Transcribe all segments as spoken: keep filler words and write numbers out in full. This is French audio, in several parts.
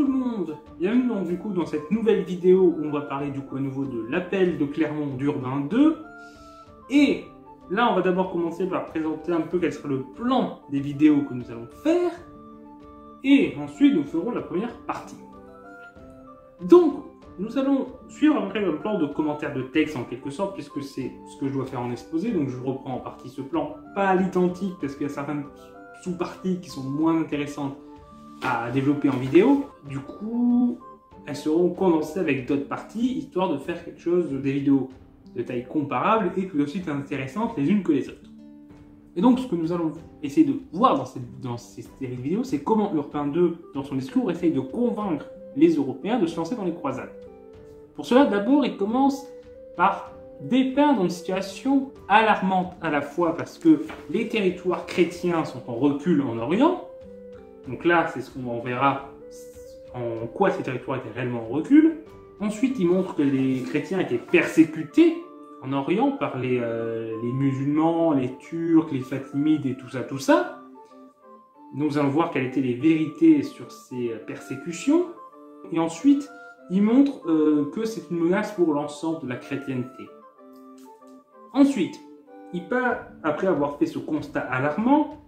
tout le monde, bienvenue donc du coup dans cette nouvelle vidéo où on va parler du coup à nouveau de l'appel de Clermont d'Urbain deux. Et là on va d'abord commencer par présenter un peu quel sera le plan des vidéos que nous allons faire. Et ensuite nous ferons la première partie. Donc nous allons suivre après le plan de commentaires de texte en quelque sorte, puisque c'est ce que je dois faire en exposé, donc je reprends en partie ce plan, pas à l'identique parce qu'il y a certaines sous-parties qui sont moins intéressantes à développer en vidéo. Du coup, elles seront condensées avec d'autres parties, histoire de faire quelque chose, des vidéos de taille comparable et tout aussi intéressantes les unes que les autres. Et donc, ce que nous allons essayer de voir dans, cette, dans ces séries de vidéos, c'est comment Urbain deux, dans son discours, essaye de convaincre les Européens de se lancer dans les croisades. Pour cela, d'abord, il commence par dépeindre une situation alarmante à la fois parce que les territoires chrétiens sont en recul en Orient. Donc là, c'est ce qu'on verra en quoi ces territoires étaient réellement en recul. Ensuite, il montre que les chrétiens étaient persécutés en Orient par les, euh, les musulmans, les Turcs, les Fatimides et tout ça, tout ça. Nous allons voir quelles étaient les vérités sur ces persécutions. Et ensuite, il montre euh, que c'est une menace pour l'ensemble de la chrétienté. Ensuite, il part, après avoir fait ce constat alarmant,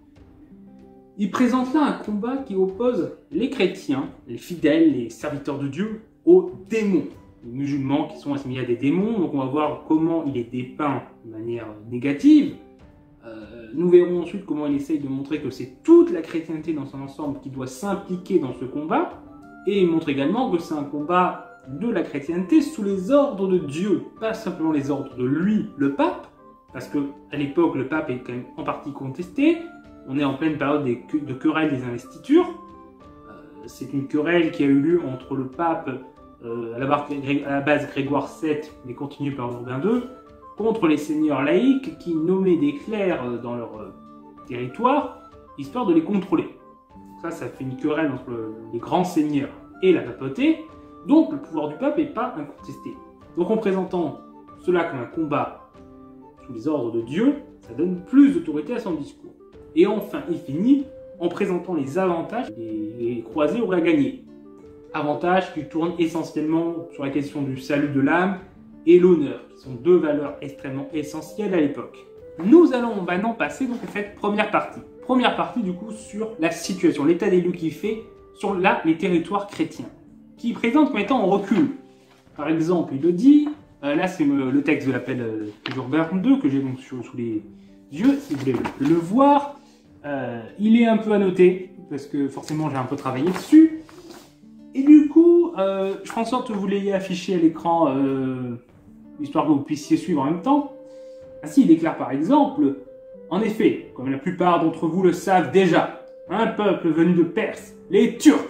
il présente là un combat qui oppose les chrétiens, les fidèles, les serviteurs de Dieu, aux démons. Les musulmans qui sont assimilés à des démons, donc on va voir comment il est dépeint de manière négative. Euh, nous verrons ensuite comment il essaye de montrer que c'est toute la chrétienté dans son ensemble qui doit s'impliquer dans ce combat. Et il montre également que c'est un combat de la chrétienté sous les ordres de Dieu, pas simplement les ordres de lui, le pape, parce qu'à l'époque, le pape est quand même en partie contesté. On est en pleine période des, de querelle des investitures. Euh, c'est une querelle qui a eu lieu entre le pape, euh, à, la barre, à la base Grégoire sept, mais continué par Urbain deux, contre les seigneurs laïcs qui nommaient des clercs dans leur euh, territoire, histoire de les contrôler. Ça, ça fait une querelle entre le, les grands seigneurs et la papauté, donc le pouvoir du pape n'est pas incontesté. Donc en présentant cela comme un combat sous les ordres de Dieu, ça donne plus d'autorité à son discours. Et enfin, il finit en présentant les avantages que les croisés auraient à gagner. Avantages qui tournent essentiellement sur la question du salut de l'âme et l'honneur, qui sont deux valeurs extrêmement essentielles à l'époque. Nous allons maintenant passer donc à cette première partie. Première partie du coup sur la situation, l'état des lieux qu'il fait sur là, les territoires chrétiens, qui présente comme étant en recul. Par exemple, il le dit, euh, là c'est le texte de l'appel euh, d'Urbain deux que j'ai donc sous, sous les yeux, si vous voulez le, le voir. Euh, il est un peu annoté, parce que forcément j'ai un peu travaillé dessus. Et du coup, euh, je ferai en sorte que vous l'ayez affiché à l'écran, euh, histoire que vous puissiez suivre en même temps. Ainsi, il déclare par exemple, en effet, comme la plupart d'entre vous le savent déjà, un peuple venu de Perse, les Turcs,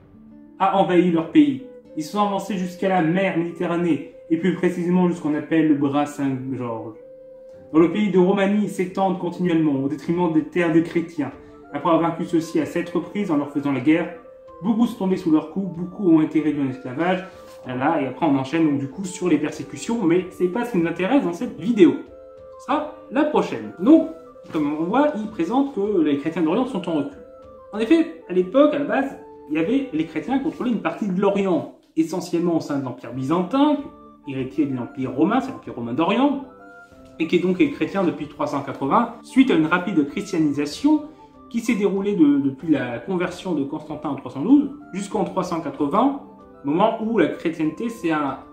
a envahi leur pays. Ils sont avancés jusqu'à la mer Méditerranée, et plus précisément jusqu'on appelle le bras Saint-Georges. Dans le pays de Romanie, ils s'étendent continuellement au détriment des terres des chrétiens. Après avoir vaincu ceux-ci à sept reprises en leur faisant la guerre, beaucoup sont tombés sous leurs coups, beaucoup ont été réduits en esclavage. Voilà, et après on enchaîne donc du coup sur les persécutions, mais c'est pas ce qui nous intéresse dans cette vidéo. Ce sera la prochaine. Donc, comme on voit, il présente que les chrétiens d'Orient sont en recul. En effet, à l'époque, à la base, il y avait les chrétiens qui contrôlaient une partie de l'Orient, essentiellement au sein de l'Empire byzantin, héritier de l'Empire romain, c'est l'Empire romain d'Orient, et qui est donc chrétien depuis trois cent quatre-vingts, suite à une rapide christianisation qui s'est déroulée de, depuis la conversion de Constantin en trois cent douze jusqu'en trois cent quatre-vingts, moment où la chrétienté s'est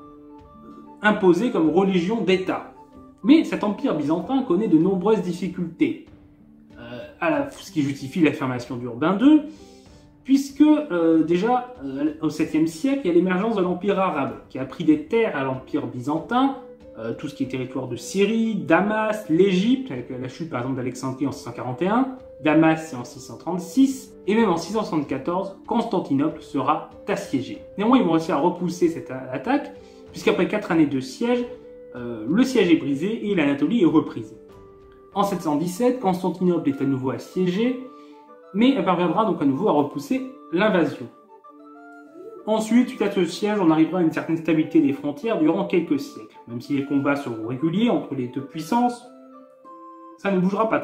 imposée comme religion d'État. Mais cet empire byzantin connaît de nombreuses difficultés, euh, à la, ce qui justifie l'affirmation d'Urbain deux, puisque euh, déjà euh, au septième siècle, il y a l'émergence de l'empire arabe, qui a pris des terres à l'empire byzantin, euh, tout ce qui est territoire de Syrie, Damas, l'Égypte, avec la chute par exemple d'Alexandrie en six cent quarante et un, Damas c'est en six cent trente-six, et même en six cent soixante-quatorze, Constantinople sera assiégée. Néanmoins, ils vont réussir à repousser cette attaque, puisqu'après quatre années de siège, euh, le siège est brisé et l'Anatolie est reprise. En sept cent dix-sept, Constantinople est à nouveau assiégée, mais elle parviendra donc à nouveau à repousser l'invasion. Ensuite, suite à ce siège, on arrivera à une certaine stabilité des frontières durant quelques siècles. Même si les combats seront réguliers entre les deux puissances, ça ne bougera pas trop.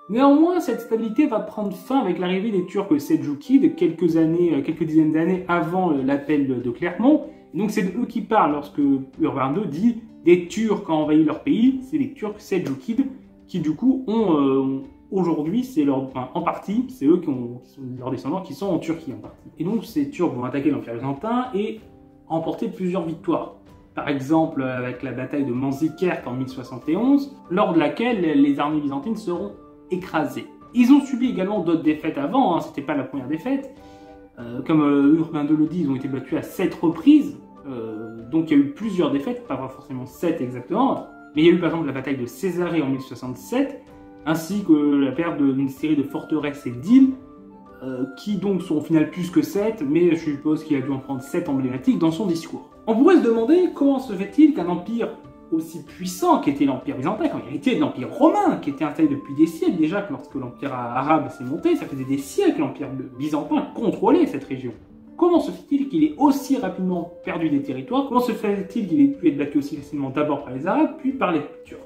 Néanmoins, cette stabilité va prendre fin avec l'arrivée des Turcs seldjoukides quelques années, quelques dizaines d'années avant l'appel de Clermont. Et donc c'est de eux qui parlent lorsque Urbain deux dit des Turcs ont envahi leur pays, c'est les Turcs seldjoukides qui du coup ont euh, aujourd'hui, c'est leur, enfin, en partie, c'est eux qui, ont, qui sont leurs descendants qui sont en Turquie en partie. Et donc ces Turcs vont attaquer l'Empire byzantin et remporter plusieurs victoires. Par exemple avec la bataille de Manzikert en mille soixante et onze, lors de laquelle les armées byzantines seront écrasés. Ils ont subi également d'autres défaites avant, hein, c'était pas la première défaite. Euh, comme euh, Urbain deux le dit, ils ont été battus à sept reprises. Euh, donc il y a eu plusieurs défaites, pas forcément sept exactement. Mais il y a eu par exemple la bataille de Césarée en mille soixante-sept, ainsi que la perte d'une série de forteresses et d'îles, euh, qui donc sont au final plus que sept, mais je suppose qu'il a dû en prendre sept emblématiques dans son discours. On pourrait se demander comment se fait-il qu'un empire aussi puissant qu'était l'Empire byzantin, comme héritier de l'Empire romain, qui était installé depuis des siècles déjà, que lorsque l'Empire arabe s'est monté, ça faisait des siècles que l'Empire byzantin contrôlait cette région. Comment se fait-il qu'il ait aussi rapidement perdu des territoires? Comment se fait-il qu'il ait pu être battu aussi facilement d'abord par les Arabes, puis par les Turcs?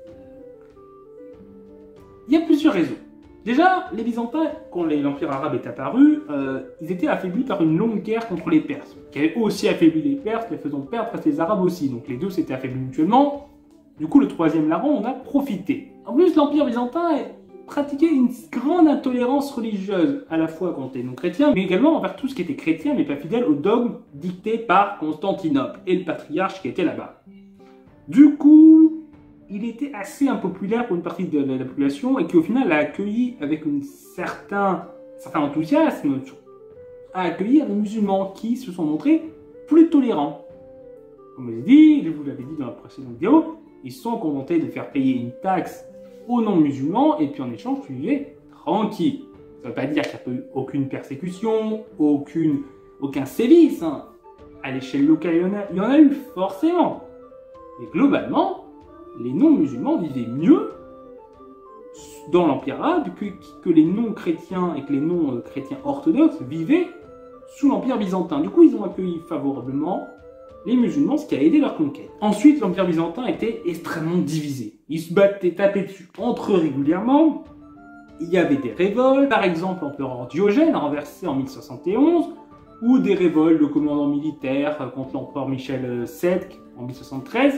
Il y a plusieurs raisons. Déjà, les Byzantins, quand l'Empire arabe est apparu, euh, ils étaient affaiblis par une longue guerre contre les Perses, qui avait aussi affaibli les Perses, les faisant perdre presque les Arabes aussi. Donc les deux s'étaient affaiblis mutuellement. Du coup, le troisième larron en a profité. En plus, l'Empire byzantin pratiquait une grande intolérance religieuse, à la fois contre les non-chrétiens, mais également envers tout ce qui était chrétien, mais pas fidèle aux dogmes dictés par Constantinople et le patriarche qui était là-bas. Du coup, il était assez impopulaire pour une partie de la population et qui au final l'a accueilli avec un certain, certain enthousiasme, a accueilli les musulmans qui se sont montrés plus tolérants. Comme je l'ai dit, je vous l'avais dit dans la précédente vidéo, ils se sont contentés de faire payer une taxe aux non-musulmans et puis en échange, tu vivais tranquille. Ça ne veut pas dire qu'il n'y a eu aucune persécution, aucune, aucun sévice. Hein. À l'échelle locale, il y en a, il y en a eu forcément. Mais globalement, les non-musulmans vivaient mieux dans l'Empire arabe que, que les non-chrétiens et que les non-chrétiens orthodoxes vivaient sous l'Empire byzantin. Du coup, ils ont accueilli favorablement les musulmans, ce qui a aidé leur conquête. Ensuite, l'Empire byzantin était extrêmement divisé. Ils se battaient, tapaient dessus entre eux régulièrement. Il y avait des révoltes, par exemple l'empereur Diogène renversé en mille soixante et onze, ou des révoltes de commandants militaires contre l'empereur Michel sept en mille soixante-treize.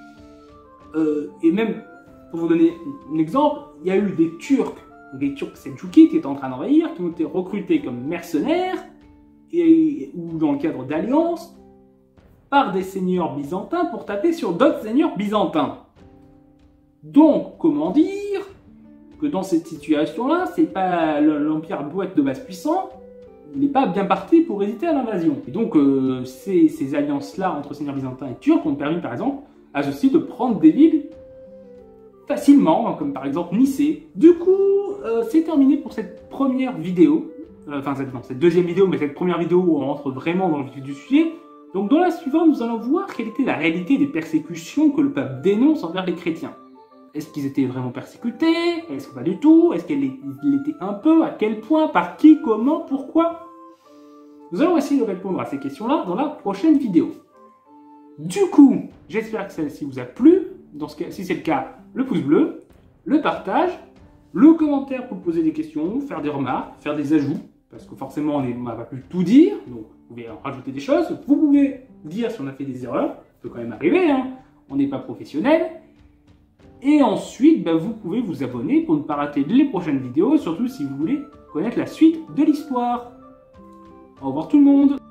Euh, et même, pour vous donner un exemple, il y a eu des Turcs, des Turcs seldjoukides qui étaient en train d'envahir, qui ont été recrutés comme mercenaires, et, ou dans le cadre d'alliances, par des seigneurs byzantins pour taper sur d'autres seigneurs byzantins. Donc, comment dire que dans cette situation-là, c'est pas l'Empire beau être de base puissant, il n'est pas bien parti pour résister à l'invasion. Et donc, euh, ces, ces alliances-là entre seigneurs byzantins et turcs ont permis, par exemple, à ceux-ci de prendre des villes facilement, comme par exemple Nicée. Du coup, euh, c'est terminé pour cette première vidéo. Euh, enfin, cette, non, cette deuxième vidéo, mais cette première vidéo où on rentre vraiment dans le vif du sujet. Donc, dans la suivante, nous allons voir quelle était la réalité des persécutions que le pape dénonce envers les chrétiens. Est-ce qu'ils étaient vraiment persécutés? Est-ce que pas du tout? Est-ce qu'ils l'étaient un peu? À quel point? Par qui? Comment? Pourquoi? Nous allons essayer de répondre à ces questions-là dans la prochaine vidéo. Du coup, j'espère que celle-ci vous a plu. Dans ce cas, si c'est le cas, le pouce bleu, le partage, le commentaire pour poser des questions, faire des remarques, faire des ajouts, parce que forcément on n'a pas pu tout dire, donc vous pouvez en rajouter des choses. Vous pouvez dire si on a fait des erreurs, ça peut quand même arriver, hein. On n'est pas professionnel. Et ensuite, bah, vous pouvez vous abonner pour ne pas rater les prochaines vidéos, surtout si vous voulez connaître la suite de l'histoire. Au revoir tout le monde!